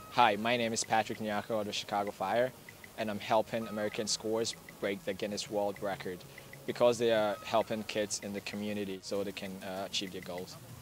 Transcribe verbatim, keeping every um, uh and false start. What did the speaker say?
Hi, my name is Patrick Nyarko of the Chicago Fire, and I'm helping American SCORCH break the Guinness World Record because they are helping kids in the community so they can uh, achieve their goals.